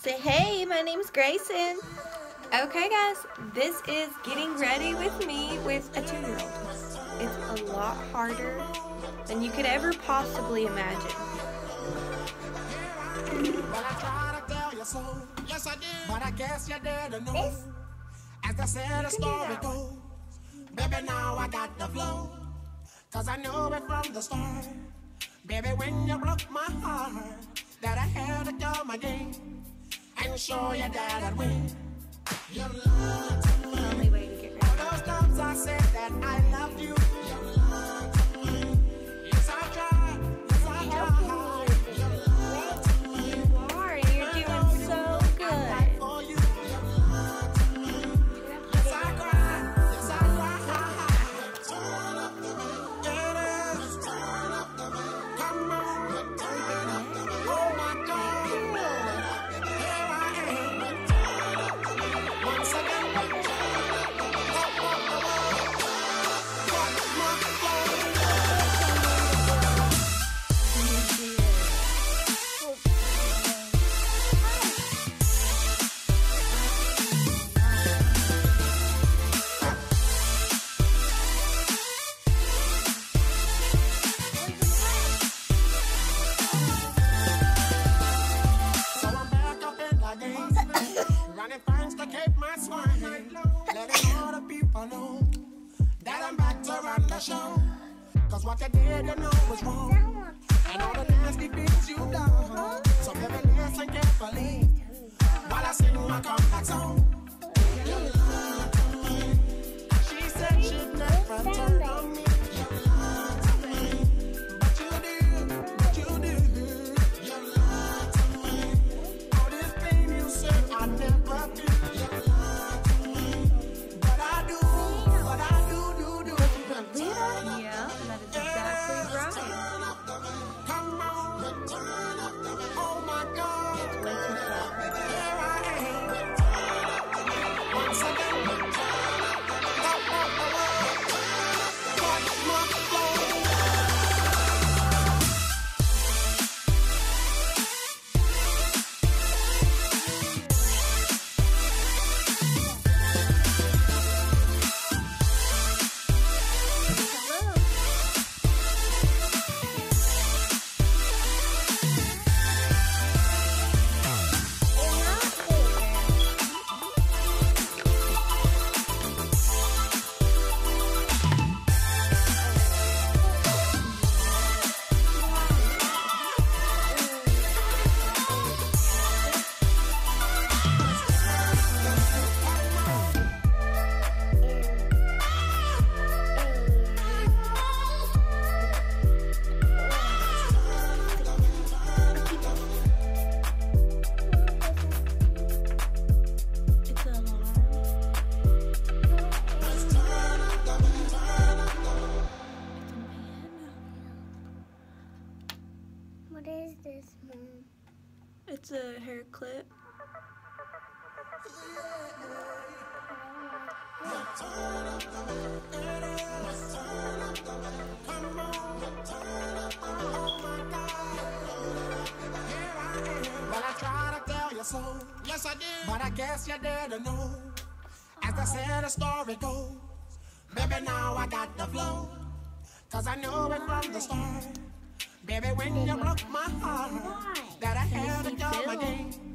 Say hey, my name's Grayson. Okay guys, this is getting ready with me with a 2-year-old. It's a lot harder than you could ever possibly imagine. Well, I try to tell you so. Yes, I did. But I guess you didn't know. As I said, the story goes. Baby, now I got the flow. Cause I knew it from the start. Baby, when you broke my heart, that I had to come again and show you that I'd win. You lied to me. Only way to get rid All of those times I said that I loved you. You lied to me. Yes, I tried. Yes, I tried. You lied to me. you are, and you're doing so good. For you. You lied to me. Yes, I cried. Yes, I cried. Turn up the beat. It is. Turn up the beat. Come on. Turn up the beat. Oh my God. Here I am. Turn up the beat. Once again. Turn up the beat. Up, up, up, up. What's my flow? So I'm back up in the game, running things to keep my swing, letting all the people know that I'm back to run the show. Cause what you did, you know was wrong, and all the nasty things you done. So baby, listen carefully while I sing my comeback song. You lied to me. She said she'd never turn on me. You lied to me. But you did, but you did. You lied to me. All this pain you said I never did. You lied to me. But I do, Yeah, that is exactly right. Turn up the beat. Come on, turn up the beat. Oh my God. Way too far. Here I am. Turn up the beat. Once again, turn up the beat. Up, up, up, up. What's my flow? Hello. It's an alarm. It's a man. What is this, Mom? It's a hair clip. Well, I try to tell you so. Yes, I did. But I guess you didn't know. As I said, the story goes. Baby, now I got the flow. Cause I knew it from the start. Baby, when you broke my heart, that I had to come again